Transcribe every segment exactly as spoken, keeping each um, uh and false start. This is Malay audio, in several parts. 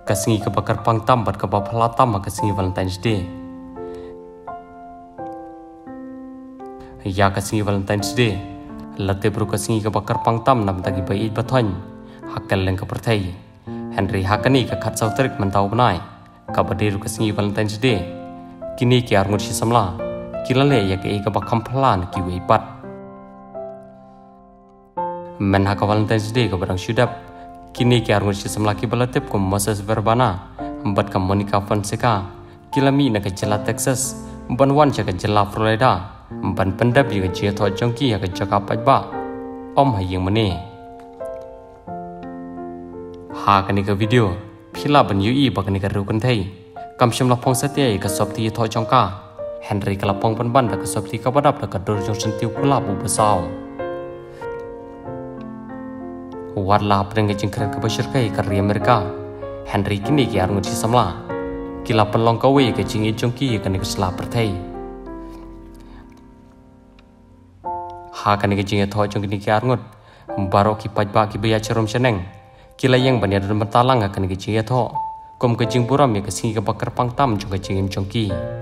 Kasingi kebakar pangtam bat kebab halatam kasingi Valentine's Day. Ya kasingi Valentine's Day. Late bro kasingi kebakar pangtam nam tagi bayi bathoin. Hakal leng kepertai. Henry hakani ka khat sauterik mentau benai. Kabadiru kasingi Valentine's Day. Kini ki arngut si samla. Kilale ya ke ka bakam phalan ki wei pat. Men haka Valentine's Day ka barang syudap. Kini ki arngut si samla ki balatip ko Moses Verbana. Mbat ka Monica Fonseca. Kilami na ka jela Texas. Mban wan ka jela Florida. Mban pendap ya ka jia tho jongki ya ka jaka pajba. Om hayeng mene. Ha kani ka video. Phila ban yu i bakani ka rukan thai. Kam shimla phong satya ka sopti tho jongka. Henry kala pong pan ban da ka sopti ka badap da ka dor jong sentiu kula bu besau. Warla prenga jingkar ke basyirkai karya mereka. Henry kini ki arngut si samla. Kila penlong kawe ke jingi jongki kani kesela pertai. Ha kani ke jingi tho jong kini ki arngut. Baro ki pajba ki baya cerom seneng. Kila yang banyar dan mentalang kani ke jingi tho. Kom ke jing buram ya ke singi ke bakar pangtam jong ke jingi jongki.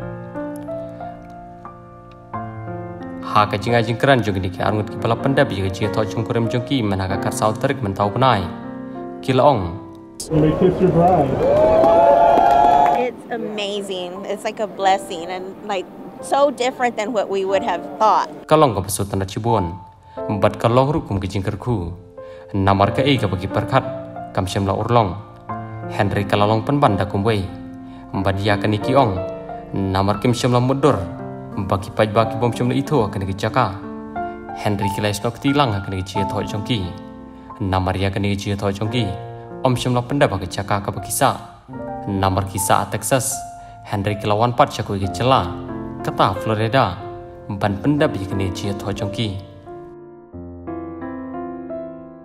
Ha ka jinga jingkran jong ni ki arngut ki pala pendap ya ke tho jong kurem jongki menaga kar sau terik mentau penai. Kila ong. It's amazing. It's like a blessing and like so different than what we would have thought. Kalong ka pasut na cibon. Mbat kalong rukum ke jingkar ku. Namar ka ei ka bagi perkat kam syamla urlong. Henry kalalong penban da kumwei. Mbat ya ka ni ki ong. Namar kim syamla mudur. Bagi pajba ki bom syamla itu akan dicaka. Henry kilai snok tilang akan dicia tho jongki. Namar ya akan dicia tho jongki. Om syamla pendap akan caka ka bakisa. Namar kisah Texas. Henry kilawan pat cakui ke cela. Kata Florida. Ban pendap ya akan dicia tho jongki.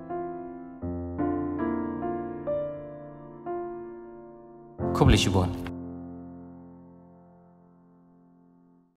Kubli shibon.